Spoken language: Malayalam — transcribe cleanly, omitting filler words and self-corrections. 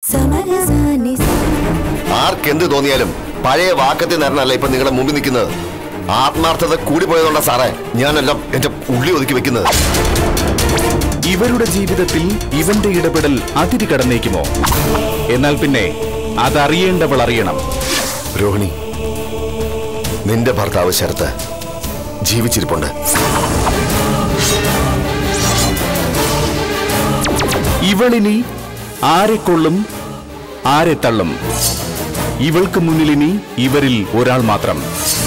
ആർക്കെന്ത് തോന്നിയാലും പഴയ വാക്കത്തിൽ നേരനല്ല ഇപ്പൊ നിങ്ങളുടെ മുമ്പിൽ നിൽക്കുന്നത്. ആത്മാർത്ഥത കൂടി പോയതുകൊണ്ടാ സാറേ ഞാനെല്ലാം എന്റെ ഉള്ളി ഒതുക്കി വെക്കുന്നത്. ഇവരുടെ ജീവിതത്തിൽ ഇവന്റെ ഇടപെടൽ അതിര് കടന്നേക്കുമോ? എന്നാൽ പിന്നെ അതറിയേണ്ടവൾ അറിയണം. രോഹിണി, നിന്റെ ഭർത്താവ് ശരത്ത് ജീവിച്ചിരിപ്പുണ്ട്. ഇവളിനി ആരെ കൊള്ളും, ആരെ തള്ളും? ഇവൾക്ക് മുന്നിലിനി ഇവരിൽ ഒരാൾ മാത്രം.